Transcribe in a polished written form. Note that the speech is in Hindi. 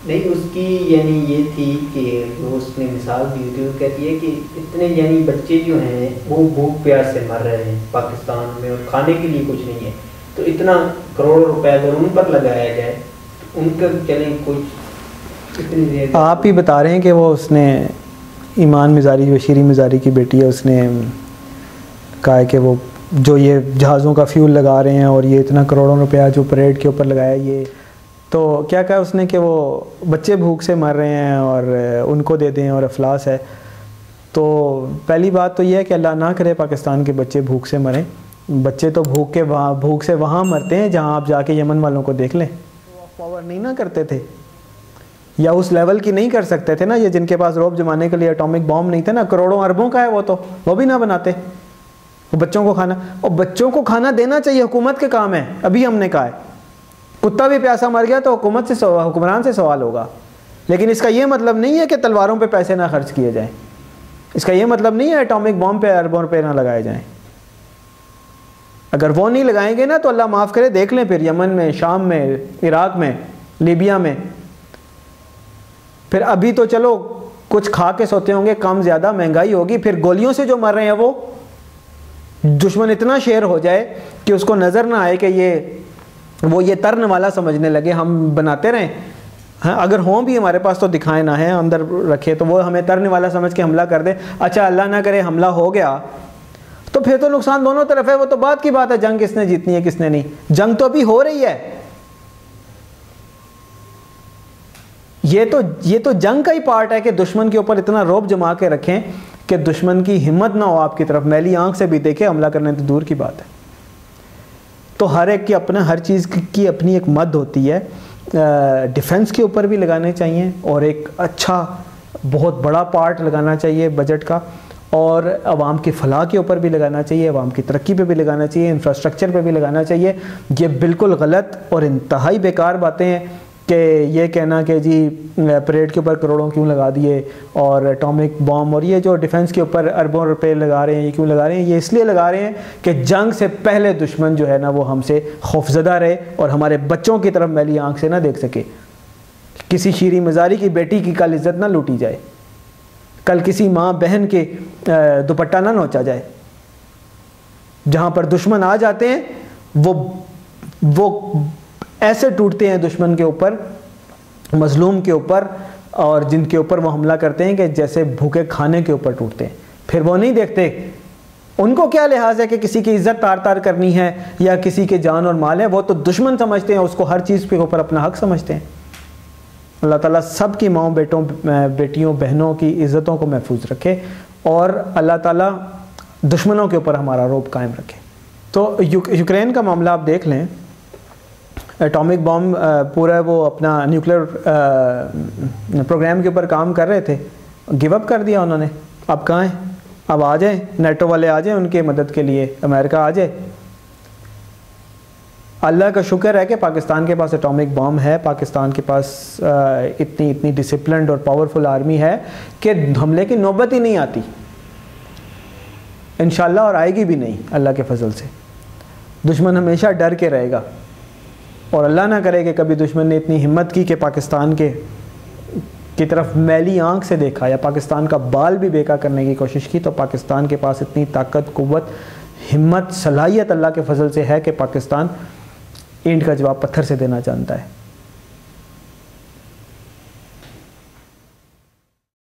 नहीं, उसकी यानी ये थी कि जो उसने मिसाल दी थी, वो कहती है कि इतने यानी बच्चे जो हैं वो भूख प्यास से मर रहे हैं पाकिस्तान में और खाने के लिए कुछ नहीं है, तो इतना करोड़ों रुपए अगर उन पर लगाया जाए तो उनका चले कुछ इतनी। आप ही बता रहे हैं कि वो उसने ईमान मिज़ारी जो शीरी मिज़ारी की बेटी है, उसने कहा है कि वो जो ये जहाज़ों का फ्यूल लगा रहे हैं और ये इतना करोड़ों रुपया जो परेड के ऊपर लगाया, ये तो क्या कहा उसने कि वो बच्चे भूख से मर रहे हैं और उनको दे दें और अफलास है। तो पहली बात तो ये है कि अल्लाह ना करे पाकिस्तान के बच्चे भूख से मरें। बच्चे तो भूख से वहाँ मरते हैं जहाँ आप जाके यमन वालों को देख लें, वो पावर नहीं ना करते थे या उस लेवल की नहीं कर सकते थे ना, ये जिनके पास रोब जमाने के लिए एटॉमिक बॉम्ब नहीं थे ना, करोड़ों अरबों का है वो भी ना बनाते। वो बच्चों को खाना, और बच्चों को खाना देना चाहिए, हुकूमत के काम है। अभी हमने कहा है कुत्ता भी प्यासा मर गया तो हुकूमत से हुक्मरान से सवाल होगा, लेकिन इसका ये मतलब नहीं है कि तलवारों पे पैसे ना खर्च किए जाएं। इसका ये मतलब नहीं है एटॉमिक बॉम्ब पे अरबों रुपए ना लगाए जाएं। अगर वो नहीं लगाएंगे ना तो अल्लाह माफ़ करे, देख लें फिर यमन में, शाम में, इराक में, लीबिया में। फिर अभी तो चलो कुछ खा के सोते होंगे, कम ज़्यादा महंगाई होगी, फिर गोलियों से जो मर रहे हैं वो दुश्मन इतना शेर हो जाए कि उसको नज़र ना आए कि वो ये तर्न वाला समझने लगे, हम बनाते रहें। हाँ, अगर हों भी हमारे पास तो दिखाए ना है, अंदर रखे, तो वो हमें तर्न वाला समझ के हमला कर दे। अच्छा अल्लाह ना करे हमला हो गया तो फिर तो नुकसान दोनों तरफ है, वो तो बात की बात है, जंग किसने जीतनी है किसने नहीं। जंग तो अभी हो रही है, ये तो जंग का ही पार्ट है कि दुश्मन के ऊपर इतना रौब जमा के रखें कि दुश्मन की हिम्मत ना हो आपकी तरफ मैली आंख से भी देखे, हमला करने तो दूर की बात है। तो हर एक की अपना, हर चीज़ की अपनी एक मद होती है। डिफेंस के ऊपर भी लगाने चाहिए और एक अच्छा बहुत बड़ा पार्ट लगाना चाहिए बजट का, और आवाम की फलाह के ऊपर भी लगाना चाहिए, आवाम की तरक्की पे भी लगाना चाहिए, इंफ्रास्ट्रक्चर पे भी लगाना चाहिए। ये बिल्कुल गलत और इंतहाई बेकार बातें हैं कि ये कहना कि जी परेड के ऊपर करोड़ों क्यों लगा दिए और एटॉमिक बॉम्ब और ये जो डिफेंस के ऊपर अरबों रुपए लगा रहे हैं, ये क्यों लगा रहे हैं? ये इसलिए लगा रहे हैं कि जंग से पहले दुश्मन जो है ना वो हमसे खौफजदा रहे और हमारे बच्चों की तरफ मैली आंख से ना देख सके। किसी शीरी मज़ारी की बेटी की कल इज़्ज़त ना लूटी जाए, कल किसी माँ बहन के दुपट्टा ना नोचा जाए। जहाँ पर दुश्मन आ जाते हैं वो ऐसे टूटते हैं दुश्मन के ऊपर, मजलूम के ऊपर, और जिनके ऊपर वो हमला करते हैं कि जैसे भूखे खाने के ऊपर टूटते हैं। फिर वो नहीं देखते उनको क्या लिहाज है कि किसी की इज्जत तार तार करनी है या किसी के जान और माल है, वो तो दुश्मन समझते हैं, उसको हर चीज़ के ऊपर अपना हक समझते हैं। अल्लाह ताला सब की माओ बेटियों बहनों की इज़्ज़तों को महफूज रखे और अल्लाह ताला दुश्मनों के ऊपर हमारा रौब कायम रखे। तो यूक्रेन का मामला आप देख लें, एटॉमिक बॉम्ब पूरा वो अपना न्यूक्लियर प्रोग्राम के ऊपर काम कर रहे थे, गिव अप कर दिया उन्होंने। अब कहाँ हैं? अब आ जाए नेटो वाले, आ जाए उनके मदद के लिए, अमेरिका आ जाए। अल्लाह का शुक्र है कि पाकिस्तान के पास एटॉमिक बॉम्ब है, पाकिस्तान के पास इतनी डिसिप्लिन्ड और पावरफुल आर्मी है कि हमले की नौबत ही नहीं आती इंशाल्लाह, और आएगी भी नहीं अल्लाह के फजल से। दुश्मन हमेशा डर के रहेगा और अल्लाह ना करे कि कभी दुश्मन ने इतनी हिम्मत की कि पाकिस्तान की तरफ मैली आंख से देखा या पाकिस्तान का बाल भी बेका करने की कोशिश की। तो पाकिस्तान के पास इतनी ताकत, कुव्वत, हिम्मत, सलाहियत अल्लाह के फजल से है कि पाकिस्तान ईंट का जवाब पत्थर से देना जानता है।